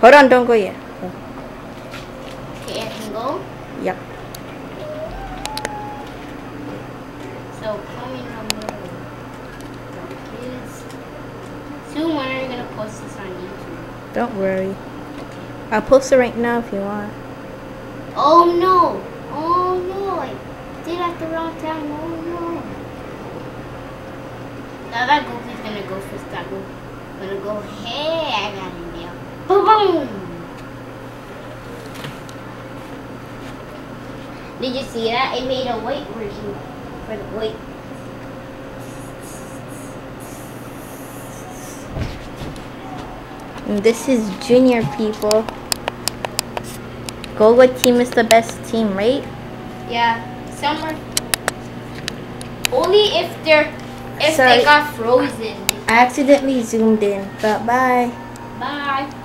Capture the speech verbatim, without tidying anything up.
Hold on, don't go yet. Oh. Okay, I can go? Yep. So, comment down below. Soon, when are you going to post this on YouTube? Don't worry. I'll post it right now if you want. Oh no! Oh no! I did at the wrong time. Oh no! Now that Goku's gonna go for Stago. Gonna go, hey, I got him now. Boom! Boom! Did you see that? It made a white version for the white. And this is junior, people. Go what team is the best team, right? Yeah, some are only if they're if Sorry. they got frozen. I accidentally zoomed in, but bye. Bye.